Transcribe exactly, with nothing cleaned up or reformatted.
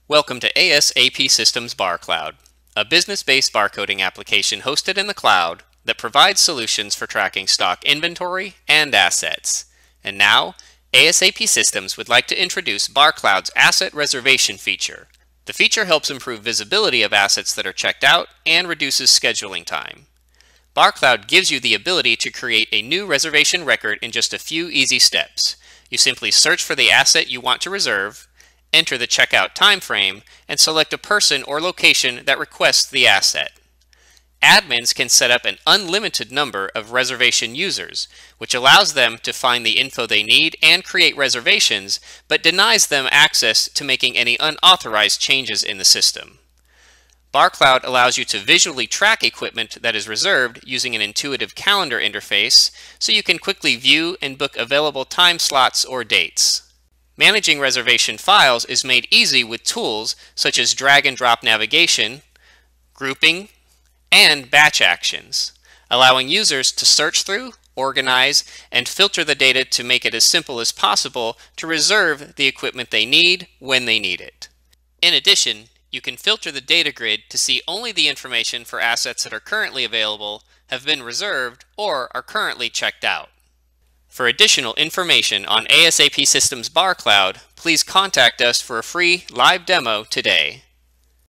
Welcome to ASAP Systems BarCloud, a business-based barcoding application hosted in the cloud that provides solutions for tracking stock inventory and assets. And now, ASAP Systems would like to introduce BarCloud's Asset Reservation feature. The feature helps improve visibility of assets that are checked out and reduces scheduling time. BarCloud gives you the ability to create a new reservation record in just a few easy steps. You simply search for the asset you want to reserve, enter the checkout time frame, and select a person or location that requests the asset. Admins can set up an unlimited number of reservation users, which allows them to find the info they need and create reservations, but denies them access to making any unauthorized changes in the system. BarCloud allows you to visually track equipment that is reserved using an intuitive calendar interface, so you can quickly view and book available time slots or dates. Managing reservation files is made easy with tools such as drag and drop navigation, grouping, and batch actions, allowing users to search through, organize, and filter the data to make it as simple as possible to reserve the equipment they need when they need it. In addition, you can filter the data grid to see only the information for assets that are currently available, have been reserved, or are currently checked out. For additional information on ASAP Systems BarCloud, please contact us for a free live demo today.